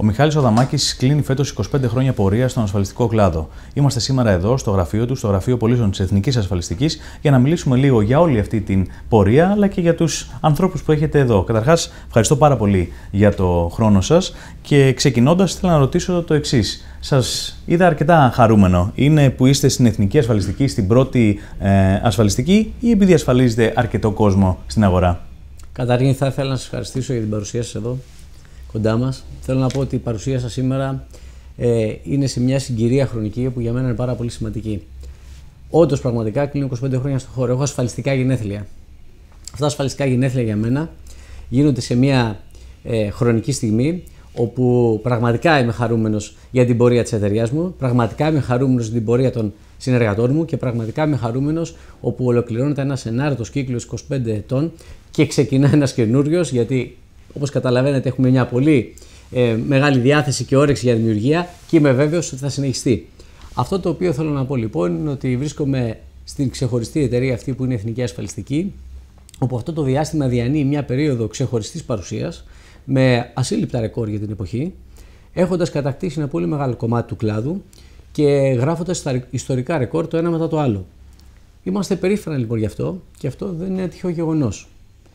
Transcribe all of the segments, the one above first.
Μιχάλης Αδαμάκης κλείνει φέτος 25 χρόνια πορεία στον ασφαλιστικό κλάδο. Είμαστε σήμερα εδώ στο γραφείο του, στο Γραφείο Πωλήσεων της Εθνικής Ασφαλιστικής, για να μιλήσουμε λίγο για όλη αυτή την πορεία, αλλά και για τους ανθρώπους που έχετε εδώ. Καταρχάς, ευχαριστώ πάρα πολύ για το χρόνο σας και ξεκινώντας, θέλω να ρωτήσω το εξής. Σας είδα αρκετά χαρούμενο. Είναι που είστε στην Εθνική Ασφαλιστική, στην πρώτη ασφαλιστική, ή επειδή ασφαλίζετε αρκετό κόσμο στην αγορά? Καταρχήν, θα ήθελα να σας ευχαριστήσω για την παρουσία σας εδώ κοντά μας. Θέλω να πω ότι η παρουσία σας σήμερα είναι σε μια συγκυρία χρονική που για μένα είναι πάρα πολύ σημαντική. Όντως, πραγματικά κλείνω 25 χρόνια στον χώρο. Έχω ασφαλιστικά γενέθλια. Αυτά τα ασφαλιστικά γενέθλια για μένα γίνονται σε μια χρονική στιγμή όπου πραγματικά είμαι χαρούμενος για την πορεία της εταιρείας μου, πραγματικά είμαι χαρούμενος για την πορεία των συνεργατών μου και πραγματικά είμαι χαρούμενος όπου ολοκληρώνεται ένας ενάρετος κύκλος 25 ετών και ξεκινά ένας καινούριος, γιατί όπως καταλαβαίνετε έχουμε μια πολύ μεγάλη διάθεση και όρεξη για δημιουργία και είμαι βέβαιος ότι θα συνεχιστεί. Αυτό το οποίο θέλω να πω λοιπόν είναι ότι βρίσκομαι στην ξεχωριστή εταιρεία αυτή που είναι η Εθνική Ασφαλιστική, όπου αυτό το διάστημα διανύει μια περίοδο ξεχωριστής παρουσίας με ασύλληπτα ρεκόρ για την εποχή, έχοντας κατακτήσει ένα πολύ μεγάλο κομμάτι του κλάδου και γράφοντας ιστορικά ρεκόρ το ένα μετά το άλλο. Είμαστε περήφανοι λοιπόν γι' αυτό και αυτό δεν είναι ένα τυχαίο γεγονός.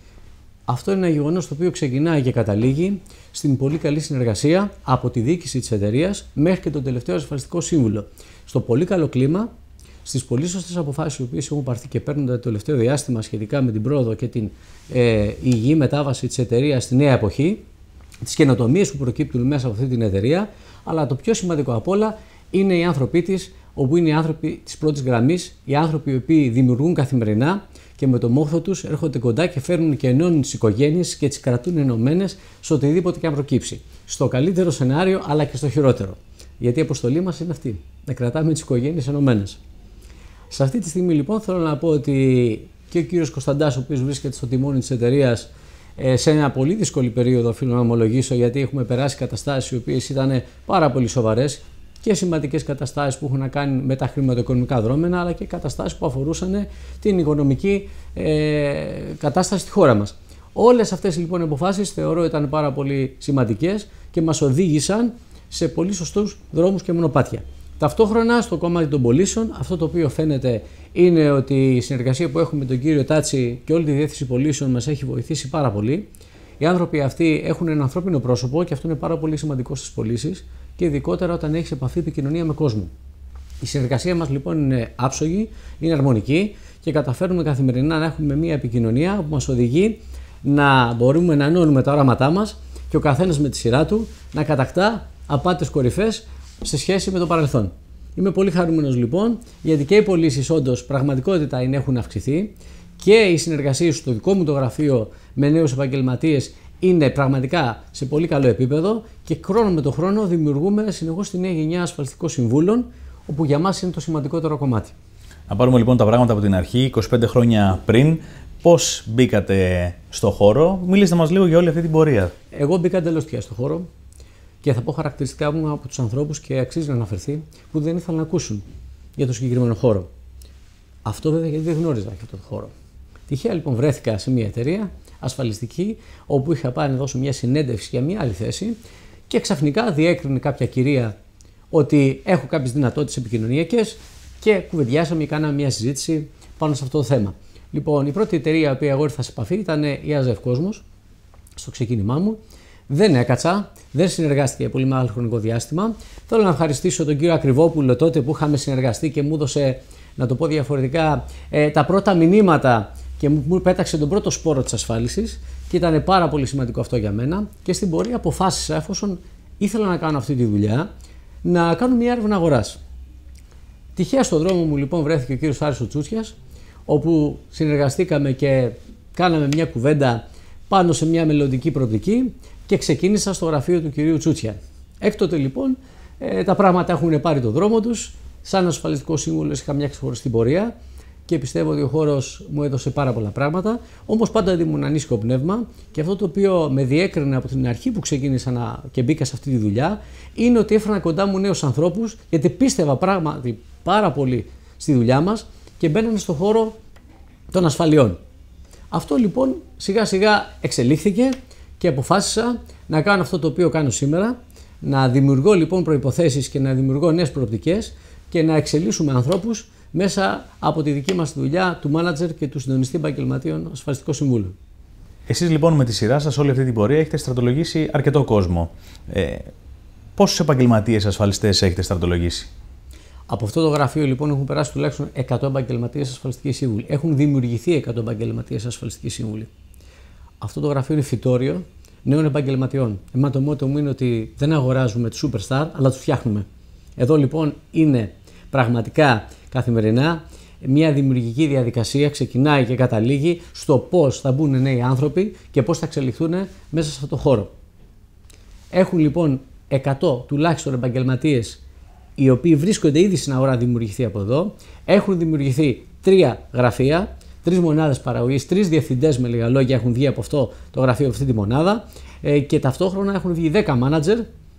Αυτό είναι ένα γεγονός το οποίο ξεκινάει και καταλήγει στην πολύ καλή συνεργασία από τη διοίκηση της εταιρείας μέχρι και τον τελευταίο ασφαλιστικό σύμβουλο. Στο πολύ καλό κλίμα, στις πολύ σωστές αποφάσεις οι οποίες έχουν πάρθει και παίρνονται το τελευταίο διάστημα σχετικά με την πρόοδο και την υγιή μετάβαση της εταιρείας στη νέα εποχή, τις καινοτομίες που προκύπτουν μέσα από αυτή την εταιρεία, αλλά το πιο σημαντικό απ' όλα είναι οι άνθρωποι της, όπου είναι οι άνθρωποι της πρώτης γραμμής, οι άνθρωποι οι οποίοι δημιουργούν καθημερινά και με το μόχθο τους έρχονται κοντά και φέρνουν και ενώνουν τις οικογένειες και τις κρατούν ενωμένες σε οτιδήποτε και αν προκύψει. Στο καλύτερο σενάριο, αλλά και στο χειρότερο. Γιατί η αποστολή μας είναι αυτή, να κρατάμε τις οικογένειες ενωμένες. Σε αυτή τη στιγμή λοιπόν θέλω να πω ότι και ο κύριος Κωνσταντάς, ο οποίος βρίσκεται στο τιμόνι της εταιρείας, σε μια πολύ δύσκολη περίοδο, οφείλω να ομολογήσω, γιατί έχουμε περάσει καταστάσεις οι οποίες ήταν πάρα πολύ σοβαρές και σημαντικές καταστάσεις που έχουν να κάνουν με τα χρηματοοικονομικά δρόμενα, αλλά και καταστάσεις που αφορούσαν την οικονομική κατάσταση στη χώρα μας. Όλες αυτές λοιπόν οι αποφάσεις θεωρώ ήταν πάρα πολύ σημαντικές και μας οδήγησαν σε πολύ σωστούς δρόμους και μονοπάτια. Ταυτόχρονα στο κομμάτι των πωλήσεων, αυτό το οποίο φαίνεται είναι ότι η συνεργασία που έχουμε με τον κύριο Τάτσι και όλη τη διεύθυνση πωλήσεων μας έχει βοηθήσει πάρα πολύ. Οι άνθρωποι αυτοί έχουν ένα ανθρώπινο πρόσωπο και αυτό είναι πάρα πολύ σημαντικό στις πωλήσεις και ειδικότερα όταν έχεις επαφή επικοινωνία με κόσμο. Η συνεργασία μας λοιπόν είναι άψογη, είναι αρμονική και καταφέρνουμε καθημερινά να έχουμε μια επικοινωνία που μας οδηγεί να μπορούμε να ενώνουμε τα όραματά μας και ο καθένας με τη σειρά του να κατακτά απάτες κορυφές σε σχέση με το παρελθόν. Είμαι πολύ χαρούμενος λοιπόν, γιατί και οι πωλήσεις όντως πραγματικότητα έχουν αυξηθεί και οι συνεργασίες στο δικό μου το γραφείο με νέους επαγγελματίες είναι πραγματικά σε πολύ καλό επίπεδο και χρόνο με το χρόνο δημιουργούμε συνεχώς τη νέα γενιά ασφαλιστικών συμβούλων, όπου για μας είναι το σημαντικότερο κομμάτι. Να πάρουμε λοιπόν τα πράγματα από την αρχή, 25 χρόνια πριν. Πώς μπήκατε στο χώρο? Μιλήστε μας λίγο για όλη αυτή την πορεία. Εγώ μπήκα εντελώς τυχαία στο χώρο. Και θα πω χαρακτηριστικά μου από τους ανθρώπους και αξίζει να αναφερθεί που δεν ήθελαν να ακούσουν για το συγκεκριμένο χώρο. Αυτό βέβαια γιατί δεν γνώριζα για αυτό το χώρο. Τυχαία λοιπόν βρέθηκα σε μια εταιρεία ασφαλιστική, όπου είχα πάει να δώσω μια συνέντευξη για μια άλλη θέση και ξαφνικά διέκρινε κάποια κυρία ότι έχω κάποιες δυνατότητες επικοινωνιακές και κουβεντιάσαμε και κάναμε μια συζήτηση πάνω σε αυτό το θέμα. Λοιπόν, η πρώτη εταιρεία που εγώ ήρθα σε επαφή ήταν η ΑΖΕΦ Κόσμος, στο ξεκίνημά μου. Δεν έκατσα, δεν συνεργάστηκε για πολύ μεγάλο χρονικό διάστημα. Θέλω να ευχαριστήσω τον κύριο Ακριβόπουλο τότε που είχαμε συνεργαστεί και μου έδωσε, να το πω διαφορετικά, τα πρώτα μηνύματα και μου πέταξε τον πρώτο σπόρο της ασφάλισης και ήταν πάρα πολύ σημαντικό αυτό για μένα. Και στην πορεία αποφάσισα, εφόσον ήθελα να κάνω αυτή τη δουλειά, να κάνω μια έρευνα αγοράς. Τυχαία στον δρόμο μου λοιπόν βρέθηκε ο κύριος Άρης ο Τσούτσιας, όπου συνεργαστήκαμε και κάναμε μια κουβέντα πάνω σε μια μελλοντική προοπτική και ξεκίνησα στο γραφείο του κυρίου Τσούτσια. Έκτοτε λοιπόν τα πράγματα έχουν πάρει το δρόμο τους. Σαν ασφαλιστικό σύμβουλος είχα μια ξεχωριστή πορεία και πιστεύω ότι ο χώρος μου έδωσε πάρα πολλά πράγματα. Όμως πάντα ήμουν ανήσυχο πνεύμα και αυτό το οποίο με διέκρινε από την αρχή που ξεκίνησα και μπήκα σε αυτή τη δουλειά είναι ότι έφρανα κοντά μου νέους ανθρώπους, γιατί πίστευα πράγματι πάρα πολύ στη δουλειά μας και μπαίνανε στον χώρο των ασφαλιών. Αυτό λοιπόν σιγά σιγά εξελίχθηκε και αποφάσισα να κάνω αυτό το οποίο κάνω σήμερα, Να δημιουργώ λοιπόν προϋποθέσεις και να δημιουργώ νέες προοπτικές και να εξελίσσουμε ανθρώπους μέσα από τη δική μας δουλειά του μάνατζερ και του συντονιστή επαγγελματίων ασφαλιστικού συμβούλου. Εσείς λοιπόν με τη σειρά σας όλη αυτή την πορεία έχετε στρατολογήσει αρκετό κόσμο. Πόσους επαγγελματίες ασφαλιστές έχετε στρατολογήσει? Από αυτό το γραφείο λοιπόν έχουν περάσει τουλάχιστον 100 επαγγελματίες ασφαλιστικοί σύμβουλοι. Έχουν δημιουργηθεί 100 επαγγελματίες ασφαλιστικοί σύμβουλοι. Αυτό το γραφείο είναι φυτόριο νέων επαγγελματιών. Εμένα το μότο μου είναι ότι δεν αγοράζουμε τους superstar, αλλά τους φτιάχνουμε. Εδώ λοιπόν είναι πραγματικά καθημερινά μια δημιουργική διαδικασία, ξεκινάει και καταλήγει στο πώς θα μπουν νέοι άνθρωποι και πώς θα εξελιχθούν μέσα σε αυτό το χώρο. Έχουν λοιπόν 100 τουλάχιστον επαγγελματίες οι οποίοι βρίσκονται ήδη στην αγορά, δημιουργηθεί από εδώ. Έχουν δημιουργηθεί 3 γραφεία, 3 μονάδες παραγωγής, 3 διευθυντές με λίγα λόγια έχουν βγει από αυτό το γραφείο, από αυτή τη μονάδα και ταυτόχρονα έχουν βγει 10 μάνατζερ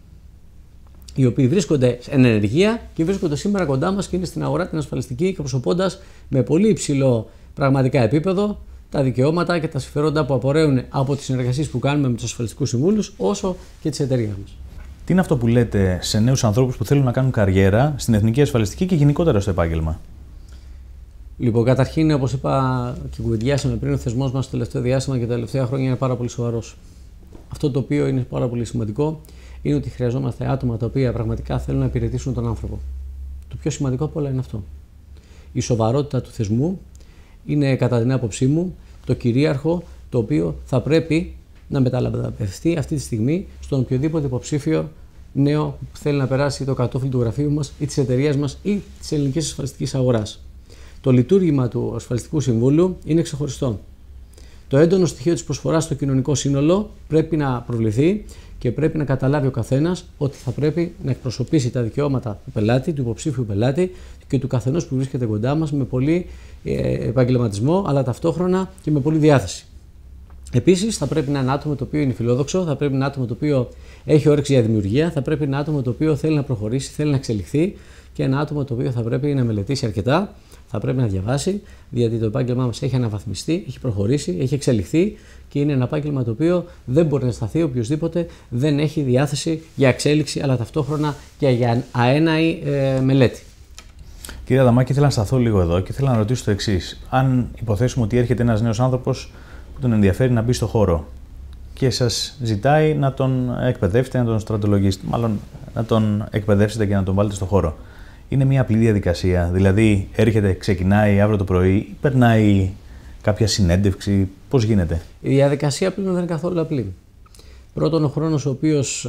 οι οποίοι βρίσκονται εν ενεργεία και βρίσκονται σήμερα κοντά μας και είναι στην αγορά την ασφαλιστική, εκπροσωπώντας με πολύ υψηλό πραγματικά επίπεδο τα δικαιώματα και τα συμφέροντα που απορρέουν από τις συνεργασίες που κάνουμε με τους ασφαλιστικούς συμβούλους όσο και τις εταιρείες μας. Τι είναι αυτό που λέτε σε νέους ανθρώπους που θέλουν να κάνουν καριέρα στην εθνική ασφαλιστική και γενικότερα στο επάγγελμα? Λοιπόν, καταρχήν, όπως είπα και κουβεντιάσαμε πριν, ο θεσμός μας το τελευταίο διάστημα και τα τελευταία χρόνια είναι πάρα πολύ σοβαρός. Αυτό το οποίο είναι πάρα πολύ σημαντικό είναι ότι χρειαζόμαστε άτομα τα οποία πραγματικά θέλουν να υπηρετήσουν τον άνθρωπο. Το πιο σημαντικό από όλα είναι αυτό. Η σοβαρότητα του θεσμού είναι, κατά την άποψή μου, το κυρίαρχο το οποίο θα πρέπει να μεταλαμπαδευτεί αυτή τη στιγμή στον οποιοδήποτε υποψήφιο νέο που θέλει να περάσει το κατόφλι του γραφείου μας ή της εταιρείας μας ή της ελληνικής ασφαλιστικής αγοράς. Το λειτουργήμα του ασφαλιστικού συμβούλου είναι ξεχωριστό. Το έντονο στοιχείο της προσφοράς στο κοινωνικό σύνολο πρέπει να προβληθεί και πρέπει να καταλάβει ο καθένας ότι θα πρέπει να εκπροσωπήσει τα δικαιώματα του πελάτη, του υποψήφιου πελάτη και του καθενός που βρίσκεται κοντά μας με πολύ επαγγελματισμό, αλλά ταυτόχρονα και με πολύ διάθεση. Επίσης, θα πρέπει να είναι ένα άτομο το οποίο είναι φιλόδοξο, θα πρέπει να είναι ένα άτομο το οποίο έχει όρεξη για δημιουργία, θα πρέπει να είναι ένα άτομο το οποίο θέλει να προχωρήσει, θέλει να εξελιχθεί και ένα άτομο το οποίο θα πρέπει να μελετήσει αρκετά, θα πρέπει να διαβάσει, γιατί το επάγγελμά μας έχει αναβαθμιστεί, έχει προχωρήσει, έχει εξελιχθεί και είναι ένα επάγγελμα το οποίο δεν μπορεί να σταθεί οποιοδήποτε δεν έχει διάθεση για εξέλιξη, αλλά ταυτόχρονα και για αέναη μελέτη. Κύριε Αδαμάκη, ήθελα να σταθώ λίγο εδώ και ήθελα να ρωτήσω το εξής. Αν υποθέσουμε ότι έρχεται ένας νέος άνθρωπος που τον ενδιαφέρει να μπει στο χώρο και σας ζητάει να τον εκπαιδεύσετε, να τον στρατολογήσετε, μάλλον να τον εκπαιδεύσετε και να τον βάλετε στο χώρο. Είναι μια απλή διαδικασία, δηλαδή έρχεται, ξεκινάει αύριο το πρωί, περνάει κάποια συνέντευξη, πώς γίνεται? Η διαδικασία πλέον δεν είναι καθόλου απλή. Πρώτον, ο χρόνος ο οποίος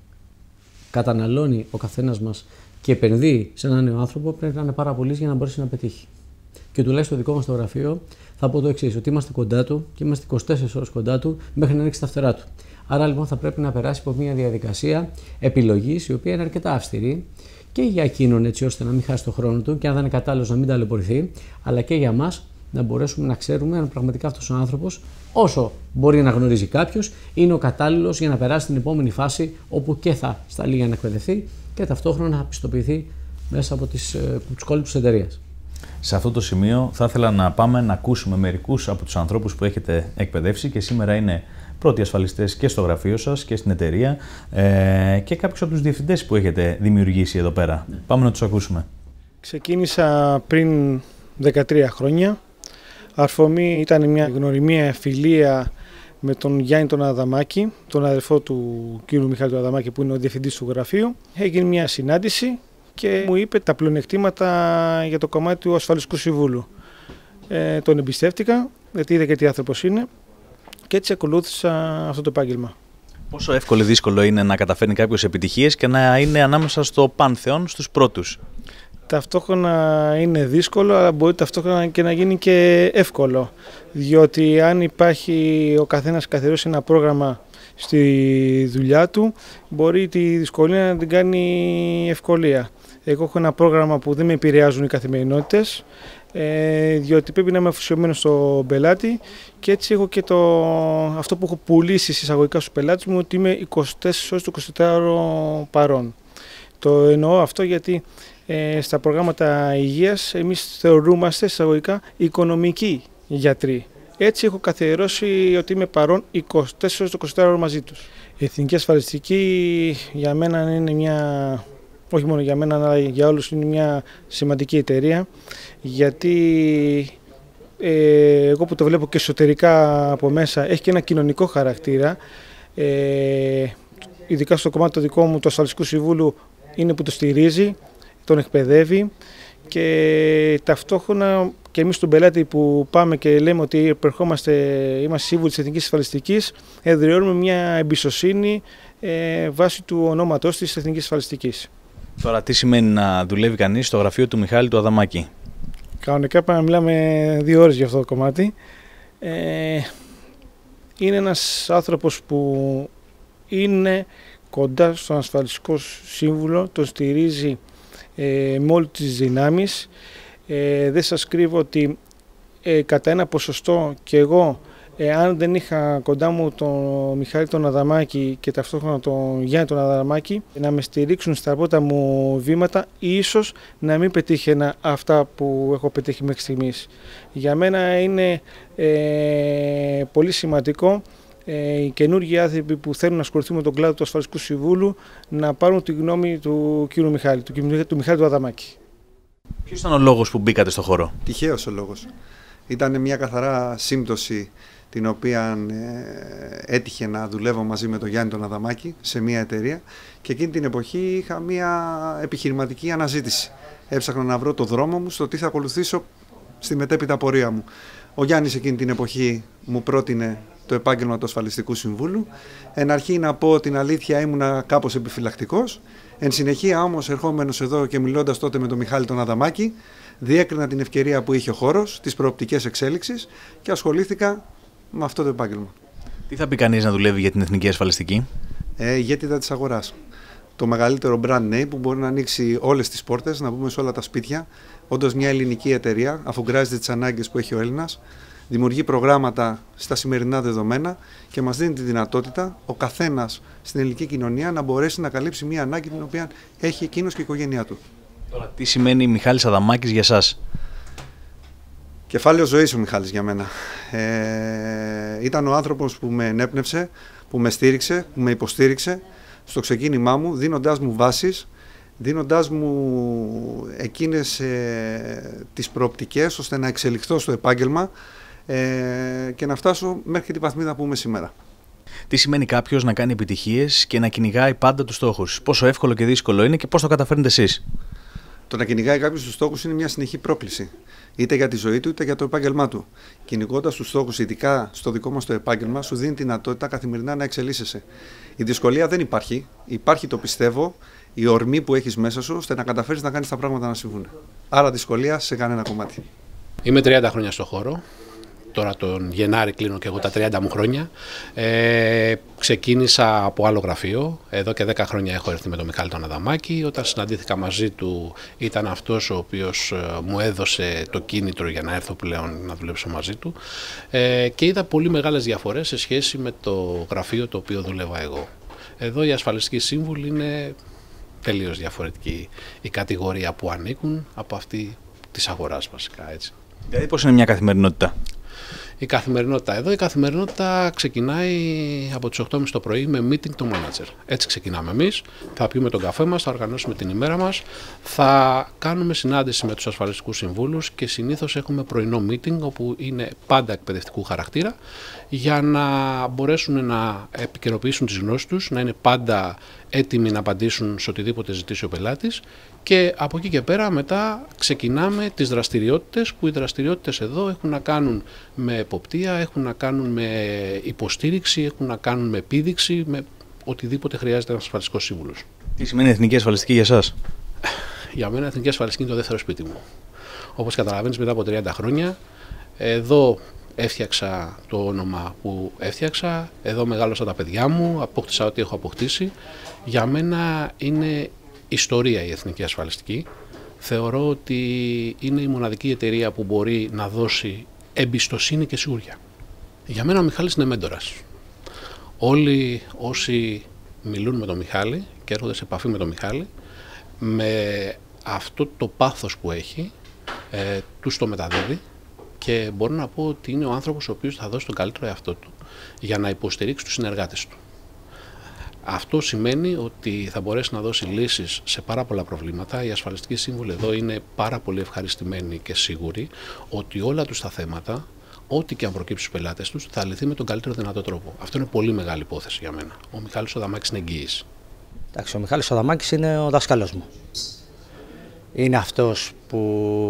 καταναλώνει ο καθένας μας και επενδύει σε έναν νέο άνθρωπο πρέπει να είναι πάρα πολύ για να μπορέσει να πετύχει. Και τουλάχιστον το δικό μας το γραφείο θα πω το εξής, ότι είμαστε κοντά του και είμαστε 24 ώρες κοντά του μέχρι να ανοίξει τα φτερά του. Άρα λοιπόν θα πρέπει να περάσει από μια διαδικασία επιλογής η οποία είναι αρκετά αυστηρή και για εκείνον έτσι ώστε να μην χάσει το χρόνο του και αν δεν είναι κατάλληλος να μην ταλαιπωρηθεί, αλλά και για μας να μπορέσουμε να ξέρουμε αν πραγματικά αυτός ο άνθρωπος, όσο μπορεί να γνωρίζει κάποιος, είναι ο κατάλληλος για να περάσει την επόμενη φάση όπου και θα σταλεί για να εκπαιδευτεί και ταυτόχρονα να πιστοποιηθεί μέσα από τους κόλπους της εταιρείας. Σε αυτό το σημείο θα ήθελα να πάμε να ακούσουμε μερικούς από τους ανθρώπους που έχετε εκπαιδεύσει και σήμερα είναι πρώτοι ασφαλιστές και στο γραφείο σας και στην εταιρεία και κάποιους από τους διευθυντές που έχετε δημιουργήσει εδώ πέρα. Ναι. Πάμε να τους ακούσουμε. Ξεκίνησα πριν 13 χρόνια. Αφορμή ήταν μια γνωριμία φιλία με τον Γιάννη τον Αδαμάκη, τον αδελφό του κ. Μιχάλη του Αδαμάκη που είναι ο διευθυντής του γραφείου. Έγινε μια συνάντηση και μου είπε τα πλεονεκτήματα για το κομμάτι του ασφαλιστικού συμβούλου. Τον εμπιστεύτηκα, γιατί είδα και τι άνθρωπος είναι και έτσι ακολούθησα αυτό το επάγγελμα. Πόσο εύκολο ή δύσκολο είναι να καταφέρνει κάποιος επιτυχίες και να είναι ανάμεσα στο πάνθεον στους πρώτους? Ταυτόχρονα είναι δύσκολο, αλλά μπορεί ταυτόχρονα και να γίνει και εύκολο. Διότι αν υπάρχει ο καθένας καθιερώσει ένα πρόγραμμα στη δουλειά του, μπορεί τη δυσκολία να την κάνει ευκολία. Εγώ έχω ένα πρόγραμμα που δεν με επηρεάζουν οι καθημερινότητες, διότι πρέπει να είμαι αφοσιωμένος στον πελάτη και έτσι έχω και αυτό που έχω πουλήσει εισαγωγικά στους πελάτες μου, ότι είμαι 24 ώρες το 24ωρο παρόν. Το εννοώ αυτό γιατί στα προγράμματα υγείας εμείς θεωρούμαστε εισαγωγικά οικονομικοί γιατροί. Έτσι έχω καθιερώσει ότι είμαι παρόν 24 το 24 ώρο μαζί τους. Η Εθνική Ασφαλιστική για μένα είναι μια, όχι μόνο για μένα αλλά για όλους, είναι μια σημαντική εταιρεία, γιατί εγώ που το βλέπω και εσωτερικά από μέσα έχει και ένα κοινωνικό χαρακτήρα, ειδικά στο κομμάτι το δικό μου του Ασφαλιστικού Συμβούλου είναι που το στηρίζει, τον εκπαιδεύει και ταυτόχρονα και εμείς τον πελάτη που πάμε και λέμε ότι είμαστε σύμβουλοι της Εθνικής Ασφαλιστικής, εδραιώνουμε μια εμπιστοσύνη βάσει του ονόματός της Εθνικής Ασφαλιστικής. Τώρα, τι σημαίνει να δουλεύει κανείς στο γραφείο του Μιχάλη του Αδαμάκη? Κανονικά πάμε να μιλάμε 2 ώρες για αυτό το κομμάτι. Είναι ένας άνθρωπος που είναι κοντά στον ασφαλιστικό σύμβουλο, τον στηρίζει με όλες τις δυνάμεις. Δεν σας κρύβω ότι κατά ένα ποσοστό και εγώ, αν δεν είχα κοντά μου τον Μιχάλη τον Αδαμάκη και ταυτόχρονα τον Γιάννη τον Αδαμάκη να με στηρίξουν στα πρώτα μου βήματα, ίσως να μην πετύχαινα αυτά που έχω πετύχει μέχρι στιγμής. Για μένα είναι πολύ σημαντικό οι καινούργιοι άνθρωποι που θέλουν να ασχοληθούν με τον κλάδο του Ασφαλιστικού Συμβούλου να πάρουν τη γνώμη του κ. Μιχάλη, του Μιχάλη του Αδαμάκη. Ποιος ήταν ο λόγος που μπήκατε στο χώρο? Τυχαίος ο λόγος. Ήταν μια καθαρά σύμπτωση την οποία έτυχε να δουλεύω μαζί με τον Γιάννη τον Αδαμάκη σε μια εταιρεία και εκείνη την εποχή είχα μια επιχειρηματική αναζήτηση. Έψαχνα να βρω το δρόμο μου στο τι θα ακολουθήσω στη μετέπειτα πορεία μου. Ο Γιάννης εκείνη την εποχή μου πρότεινε το επάγγελμα του Ασφαλιστικού Συμβούλου. Εν αρχή να πω την αλήθεια ήμουνα κάπως επιφυλακτικός. Εν συνεχεία όμως ερχόμενος εδώ και μιλώντας τότε με τον Μιχάλη τον Αδαμάκη, διέκρινα την ευκαιρία που είχε ο χώρος, τις προοπτικές εξέλιξης και ασχολήθηκα με αυτό το επάγγελμα. Τι θα πει κανείς να δουλεύει για την Εθνική Ασφαλιστική? Ηγέτητα της αγοράς. Το μεγαλύτερο brand name που μπορεί να ανοίξει όλες τις πόρτες, να μπούμε σε όλα τα σπίτια. Όντως μια ελληνική εταιρεία, αφουγκράζεται τις ανάγκες που έχει ο Έλληνας, δημιουργεί προγράμματα στα σημερινά δεδομένα και μας δίνει τη δυνατότητα ο καθένας στην ελληνική κοινωνία να μπορέσει να καλύψει μια ανάγκη την οποία έχει εκείνος και η οικογένειά του. Τώρα, τι σημαίνει Μιχάλης Αδαμάκης για εσάς? Κεφάλαιο ζωής ο Μιχάλης για μένα. Ήταν ο άνθρωπος που με ενέπνευσε, που με στήριξε, που με υποστήριξε στο ξεκίνημά μου, δίνοντάς μου βάσεις, δίνοντάς μου εκείνες τις προοπτικές ώστε να εξελιχθώ στο επάγγελμα και να φτάσω μέχρι την βαθμίδα που είμαι σήμερα. Τι σημαίνει κάποιος να κάνει επιτυχίες και να κυνηγάει πάντα τους στόχους? Πόσο εύκολο και δύσκολο είναι και πώς το καταφέρνετε εσείς? Το να κυνηγάει κάποιος τους στόχους είναι μια συνεχή πρόκληση. Είτε για τη ζωή του είτε για το επάγγελμά του. Κυνηγώντας τους στόχους, ειδικά στο δικό μας το επάγγελμα, σου δίνει τη δυνατότητα καθημερινά να εξελίσσεσαι. Η δυσκολία δεν υπάρχει. Υπάρχει, το πιστεύω, η ορμή που έχεις μέσα σου ώστε να καταφέρεις να κάνεις τα πράγματα να συμβούν. Άρα δυσκολία σε κανένα κομμάτι. Είμαι 30 χρόνια στο χώρο. Τώρα τον Γενάρη κλείνω και εγώ τα 30 μου χρόνια. Ξεκίνησα από άλλο γραφείο. Εδώ και 10 χρόνια έχω έρθει με τον Μιχάλη τον Αδαμάκη. Όταν συναντήθηκα μαζί του ήταν αυτός ο οποίος μου έδωσε το κίνητρο για να έρθω πλέον να δουλέψω μαζί του. Και είδα πολύ μεγάλες διαφορές σε σχέση με το γραφείο το οποίο δούλευα εγώ. Εδώ οι ασφαλιστικοί σύμβουλοι είναι τελείως διαφορετική η κατηγορία που ανήκουν από αυτή της αγοράς βασικά, έτσι. Δηλαδή πώς είναι μια καθημερινότητα? Η καθημερινότητα. Εδώ η καθημερινότητα ξεκινάει από τις 8.30 το πρωί με meeting το manager. Έτσι ξεκινάμε εμείς. Θα πιούμε τον καφέ μας, θα οργανώσουμε την ημέρα μας, θα κάνουμε συνάντηση με τους ασφαλιστικούς συμβούλους και συνήθως έχουμε πρωινό meeting όπου είναι πάντα εκπαιδευτικού χαρακτήρα για να μπορέσουν να επικαιροποιήσουν τις γνώσεις τους, να είναι πάντα έτοιμοι να απαντήσουν σε οτιδήποτε ζητήσει ο πελάτης. Και από εκεί και πέρα μετά ξεκινάμε τις δραστηριότητες που οι δραστηριότητες εδώ έχουν να κάνουν με εποπτεία, έχουν να κάνουν με υποστήριξη, έχουν να κάνουν με επίδειξη, με οτιδήποτε χρειάζεται ένας ασφαλιστικός σύμβουλος. Τι σημαίνει Εθνική Ασφαλιστική για εσάς? Για μένα Εθνική Ασφαλιστική είναι το δεύτερο σπίτι μου. Όπως καταλαβαίνεις μετά από 30 χρόνια, εδώ έφτιαξα το όνομα που έφτιαξα, εδώ μεγάλωσα τα παιδιά μου, απόκτησα ό,τι έχω αποκτήσει. Για μένα είναι ιστορία η Εθνική Ασφαλιστική. Θεωρώ ότι είναι η μοναδική εταιρεία που μπορεί να δώσει εμπιστοσύνη και σιγουριά. Για μένα ο Μιχάλης είναι μέντορας. Όλοι όσοι μιλούν με τον Μιχάλη και έρχονται σε επαφή με τον Μιχάλη, με αυτό το πάθος που έχει, τους το μεταδίδει και μπορώ να πω ότι είναι ο άνθρωπος ο οποίος θα δώσει τον καλύτερο εαυτό του για να υποστηρίξει τους συνεργάτες του. Αυτό σημαίνει ότι θα μπορέσει να δώσει λύσεις σε πάρα πολλά προβλήματα. Οι ασφαλιστικοί σύμβουλοι εδώ είναι πάρα πολύ ευχαριστημένοι και σίγουροι ότι όλα τους τα θέματα, ό,τι και αν προκύψει στους πελάτες τους, θα λυθεί με τον καλύτερο δυνατό τρόπο. Αυτό είναι πολύ μεγάλη υπόθεση για μένα. Ο Μιχάλης ο Αδαμάκης είναι εγγύης. Εντάξει, ο Μιχάλης ο Αδαμάκης είναι ο δάσκαλός μου. Είναι αυτός που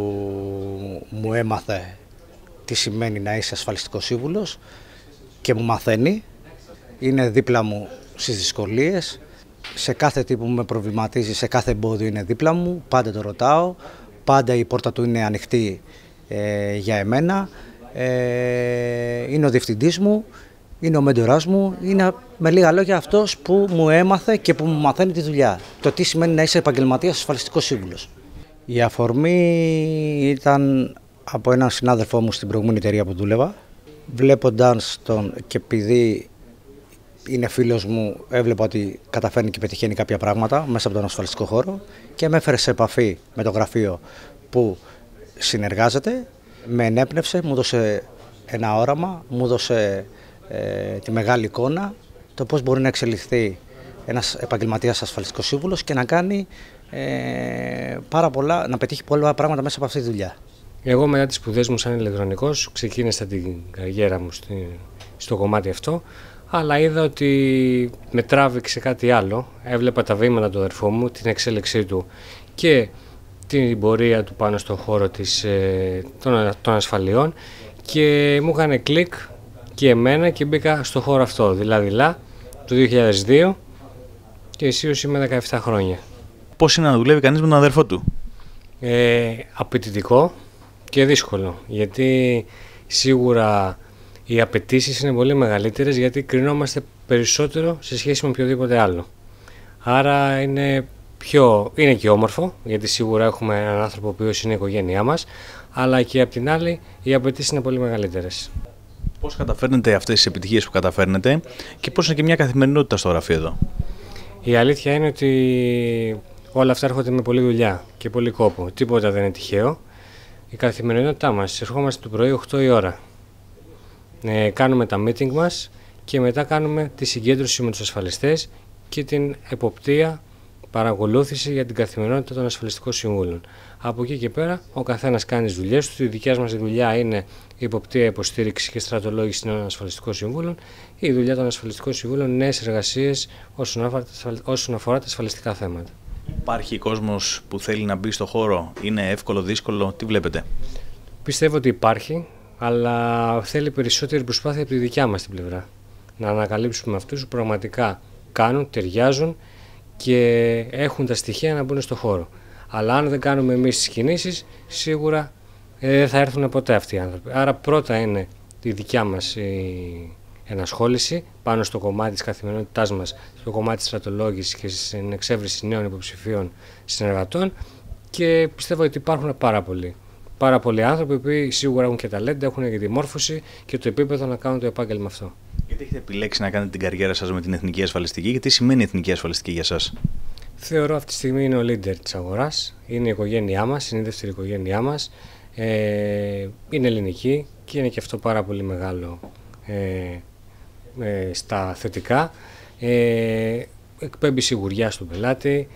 μου έμαθε τι σημαίνει να είσαι ασφαλιστικός σύμβουλος και μου μαθαίνει. Είναι δίπλα μου στις δυσκολίες, σε κάθε τι που με προβληματίζει, σε κάθε εμπόδιο είναι δίπλα μου, πάντα το ρωτάω, πάντα η πόρτα του είναι ανοιχτή για εμένα, είναι ο διευθυντής μου, είναι ο μέντορας μου, είναι με λίγα λόγια αυτός που μου έμαθε και που μου μαθαίνει τη δουλειά, το τι σημαίνει να είσαι επαγγελματίας ασφαλιστικός σύμβουλος. Η αφορμή ήταν από έναν συνάδελφό μου στην προηγούμενη εταιρεία που δούλευα, βλέποντας τον και επειδή είναι φίλος μου, έβλεπα ότι καταφέρνει και πετυχαίνει κάποια πράγματα μέσα από τον ασφαλιστικό χώρο και με έφερε σε επαφή με το γραφείο που συνεργάζεται, με ενέπνευσε, μου έδωσε ένα όραμα, μου έδωσε τη μεγάλη εικόνα, το πώς μπορεί να εξελιχθεί ένας επαγγελματίας ασφαλιστικός σύμβουλος και να κάνει πάρα πολλά, να πετύχει πολλά πράγματα μέσα από αυτή τη δουλειά. Εγώ μετά τις σπουδές μου σαν ηλεκτρονικός ξεκίνησα την καριέρα μου στο κομμάτι αυτό, αλλά είδα ότι με τράβηξε κάτι άλλο. Έβλεπα τα βήματα του αδερφού μου, την εξέλιξή του και την πορεία του πάνω στον χώρο των ασφαλιών και μου έκανε κλικ και εμένα και μπήκα στο χώρο αυτό, δειλά-δειλά, το 2002 και αισίως είμαι 17 χρόνια. Πώς είναι να δουλεύει κανείς με τον αδερφό του? Απαιτητικό και δύσκολο, γιατί σίγουρα οι απαιτήσεις είναι πολύ μεγαλύτερες, γιατί κρινόμαστε περισσότερο σε σχέση με οποιοδήποτε άλλο. Άρα είναι και όμορφο, γιατί σίγουρα έχουμε έναν άνθρωπο ο οποίος είναι η οικογένειά μας, αλλά και απ' την άλλη οι απαιτήσεις είναι πολύ μεγαλύτερες. Πώς καταφέρνετε αυτές τις επιτυχίες που καταφέρνετε και πώς είναι και μια καθημερινότητα στο γραφείο εδώ? Η αλήθεια είναι ότι όλα αυτά έρχονται με πολλή δουλειά και πολύ κόπο. Τίποτα δεν είναι τυχαίο. Η καθημερινότητά μας, ερχόμαστε το πρωί 8 η ώρα. Κάνουμε τα meeting μας και μετά κάνουμε τη συγκέντρωση με τους ασφαλιστές και την εποπτεία, παρακολούθηση για την καθημερινότητα των ασφαλιστικών συμβούλων. Από εκεί και πέρα ο καθένας κάνει τις δουλειές του. Η δικιά μας δουλειά είναι η εποπτεία, υποστήριξη και στρατολόγηση των ασφαλιστικών συμβούλων. Η δουλειά των ασφαλιστικών συμβούλων είναι νέες εργασίες όσον αφορά τα ασφαλιστικά θέματα. Υπάρχει κόσμος που θέλει να μπει στο χώρο, είναι εύκολο, δύσκολο, τι βλέπετε? Πιστεύω ότι υπάρχει, αλλά θέλει περισσότερη προσπάθεια από τη δικιά μας την πλευρά. Να ανακαλύψουμε αυτούς που πραγματικά κάνουν, ταιριάζουν και έχουν τα στοιχεία να μπουν στο χώρο. Αλλά αν δεν κάνουμε εμείς τις κινήσεις, σίγουρα δεν θα έρθουν ποτέ αυτοί οι άνθρωποι. Άρα πρώτα είναι η δικιά μας η ενασχόληση πάνω στο κομμάτι της καθημερινότητάς μας, στο κομμάτι της στρατολόγησης και στην εξέβριση νέων υποψηφίων συνεργατών, και πιστεύω ότι υπάρχουν πάρα πολλοί άνθρωποι που σίγουρα έχουν και ταλέντα, έχουν και τη μόρφωση και το επίπεδο να κάνουν το επάγγελμα αυτό. Γιατί έχετε επιλέξει να κάνετε την καριέρα σας με την Εθνική Ασφαλιστική και τι σημαίνει Εθνική Ασφαλιστική για σας? Θεωρώ αυτή τη στιγμή είναι ο leader της αγοράς, είναι η οικογένειά μας, είναι η δεύτερη οικογένειά μας, είναι ελληνική και είναι και αυτό πάρα πολύ μεγάλο στα θετικά. Εκπέμπει σιγουριά στον πελάτη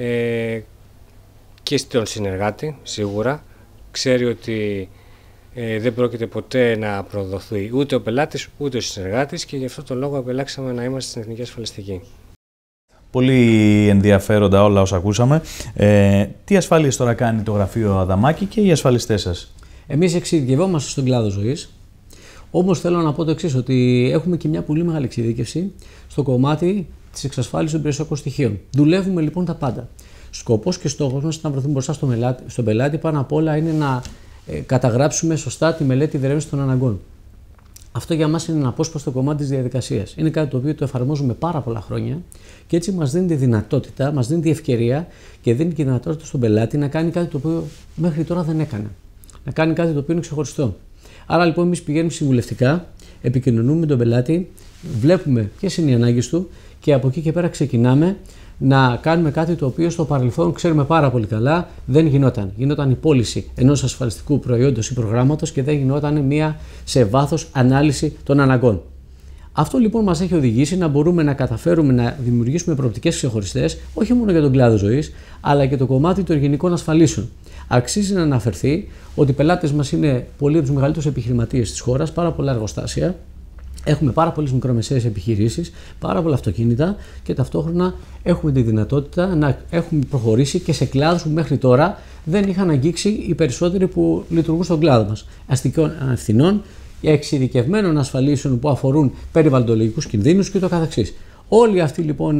και στον συνεργάτη σίγουρα. Ξέρει ότι δεν πρόκειται ποτέ να προδοθεί ούτε ο πελάτης ούτε ο συνεργάτης και γι' αυτό το λόγο επιλέξαμε να είμαστε στην Εθνική Ασφαλιστική. Πολύ ενδιαφέροντα όλα όσα ακούσαμε. Τι ασφάλειες τώρα κάνει το γραφείο Αδαμάκη και οι ασφαλιστές σας? Εμείς εξειδικευόμαστε στον κλάδο ζωής. Όμως θέλω να πω το εξής, ότι έχουμε και μια πολύ μεγάλη εξειδίκευση στο κομμάτι της εξασφάλισης των περιουσιακών στοιχείων. Δουλεύουμε λοιπόν τα πάντα. Σκοπός και στόχος μας να βρεθούμε μπροστά στον πελάτη, πάνω απ' όλα είναι να καταγράψουμε σωστά τη μελέτη διερεύνησης των αναγκών. Αυτό για μας είναι ένα απόσπαστο κομμάτι της διαδικασίας. Είναι κάτι το οποίο το εφαρμόζουμε πάρα πολλά χρόνια και έτσι μας δίνει τη δυνατότητα, μας δίνει τη ευκαιρία και δίνει και τη δυνατότητα στον πελάτη να κάνει κάτι το οποίο μέχρι τώρα δεν έκανε. Να κάνει κάτι το οποίο είναι ξεχωριστό. Άρα λοιπόν εμείς πηγαίνουμε συμβουλευτικά, επικοινωνούμε με τον πελάτη βλέπουμε ποιες είναι οι ανάγκες του και από εκεί και πέρα ξεκινάμε να κάνουμε κάτι το οποίο στο παρελθόν ξέρουμε πάρα πολύ καλά δεν γινόταν. Γινόταν η πώληση ενός ασφαλιστικού προϊόντος ή προγράμματος και δεν γινόταν μία σε βάθος ανάλυση των αναγκών. Αυτό λοιπόν μας έχει οδηγήσει να μπορούμε να καταφέρουμε να δημιουργήσουμε προοπτικές ξεχωριστές, όχι μόνο για τον κλάδο ζωής, αλλά και το κομμάτι των γενικών ασφαλίσεων. Αξίζει να αναφερθεί ότι οι πελάτες μας είναι πολλοί από τους μεγαλύτερους επιχειρηματίες της χώρας, πάρα πολλά εργοστάσια. Έχουμε πάρα πολλές μικρομεσαίες επιχειρήσεις, πάρα πολλά αυτοκίνητα και ταυτόχρονα έχουμε τη δυνατότητα να έχουμε προχωρήσει και σε κλάδους που μέχρι τώρα δεν είχαν αγγίξει οι περισσότεροι που λειτουργούν στον κλάδο μας. Αστικών ευθυνών, εξειδικευμένων ασφαλίσεων που αφορούν περιβαλλοντολογικούς κινδύνους και το καθεξής. Όλη αυτή λοιπόν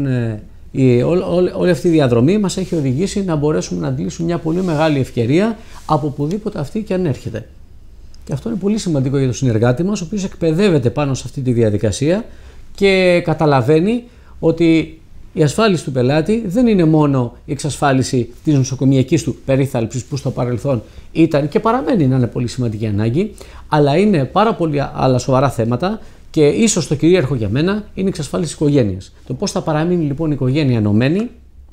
όλη αυτή η διαδρομή μας έχει οδηγήσει να μπορέσουμε να αντλήσουμε μια πολύ μεγάλη ευκαιρία από οπουδήποτε αυτή και αν έρχεται. Και αυτό είναι πολύ σημαντικό για τον συνεργάτη μας, ο οποίος εκπαιδεύεται πάνω σε αυτή τη διαδικασία και καταλαβαίνει ότι η ασφάλιση του πελάτη δεν είναι μόνο η εξασφάλιση της νοσοκομιακής του περίθαλψης που στο παρελθόν ήταν και παραμένει να είναι πολύ σημαντική ανάγκη, αλλά είναι πάρα πολλά άλλα σοβαρά θέματα και ίσως το κυρίαρχο για μένα είναι η εξασφάλιση της οικογένειας. Το πώς θα παραμείνει λοιπόν η οικογένεια ενωμένη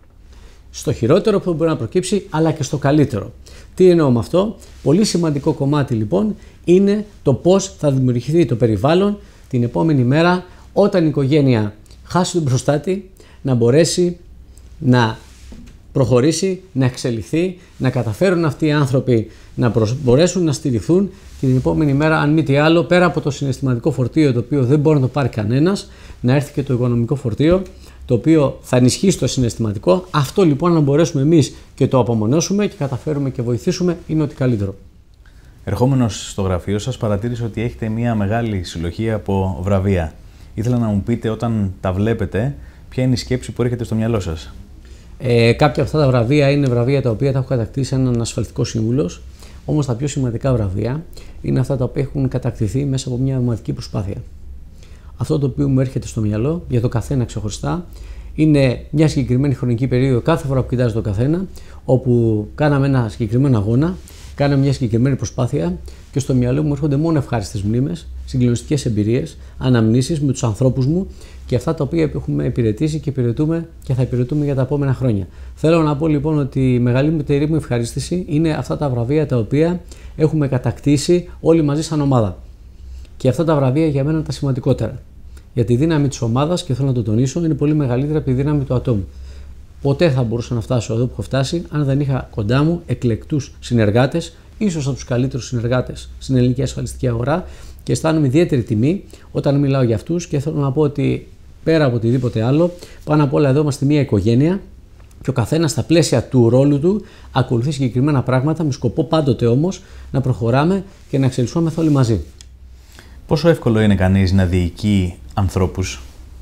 στο χειρότερο που μπορεί να προκύψει, αλλά και στο καλύτερο. Τι εννοώ με αυτό? Πολύ σημαντικό κομμάτι λοιπόν είναι το πώς θα δημιουργηθεί το περιβάλλον την επόμενη μέρα όταν η οικογένεια χάσει τον προστάτη, να μπορέσει να προχωρήσει, να εξελιχθεί, να καταφέρουν αυτοί οι άνθρωποι να μπορέσουν να στηριχθούν και την επόμενη μέρα, αν μη τι άλλο, πέρα από το συναισθηματικό φορτίο το οποίο δεν μπορεί να το πάρει κανένας, να έρθει και το οικονομικό φορτίο το οποίο θα ενισχύσει το συναισθηματικό. Αυτό λοιπόν να μπορέσουμε εμείς και το απομονώσουμε και καταφέρουμε και βοηθήσουμε είναι ότι καλύτερο. Ερχόμενος στο γραφείο σας παρατήρησα ότι έχετε μια μεγάλη συλλογή από βραβεία. Ήθελα να μου πείτε όταν τα βλέπετε ποια είναι η σκέψη που έρχεται στο μυαλό σας. Κάποια από αυτά τα βραβεία είναι βραβεία τα οποία τα έχω κατακτήσει έναν ασφαλιστικό σύμβουλος. Όμως τα πιο σημαντικά βραβεία είναι αυτά τα οποία έχουν κατακτηθεί μέσα από μια ομαδική προσπάθεια. Αυτό το οποίο μου έρχεται στο μυαλό για το καθένα ξεχωριστά είναι μια συγκεκριμένη χρονική περίοδο κάθε φορά που κοιτάζει το καθένα, όπου κάναμε ένα συγκεκριμένο αγώνα, κάναμε μια συγκεκριμένη προσπάθεια και στο μυαλό μου έρχονται μόνο ευχάριστες μνήμες, συγκλονιστικές εμπειρίες, αναμνήσεις με τους ανθρώπους μου και αυτά τα οποία έχουμε υπηρετήσει και υπηρετούμε και θα υπηρετούμε για τα επόμενα χρόνια. Θέλω να πω λοιπόν ότι η μεγαλύτερη μου ευχαρίστηση είναι αυτά τα βραβεία τα οποία έχουμε κατακτήσει όλοι μαζί σαν ομάδα. Και αυτά τα βραβεία για μένα είναι τα σημαντικότερα. Για τη δύναμη της ομάδας, και θέλω να το τονίσω, είναι πολύ μεγαλύτερη από τη δύναμη του ατόμου. Ποτέ θα μπορούσα να φτάσω εδώ που έχω φτάσει, αν δεν είχα κοντά μου εκλεκτούς συνεργάτες, ίσως από τους καλύτερους συνεργάτες στην ελληνική ασφαλιστική αγορά, και αισθάνομαι ιδιαίτερη τιμή όταν μιλάω για αυτούς. Και θέλω να πω ότι πέρα από οτιδήποτε άλλο, πάνω απ' όλα εδώ είμαστε μια οικογένεια και ο καθένας στα πλαίσια του ρόλου του ακολουθεί συγκεκριμένα πράγματα, με σκοπό πάντοτε όμως να προχωράμε και να εξελισσόμεθα όλοι μαζί. Πόσο εύκολο είναι κανείς να διοικεί ανθρώπους?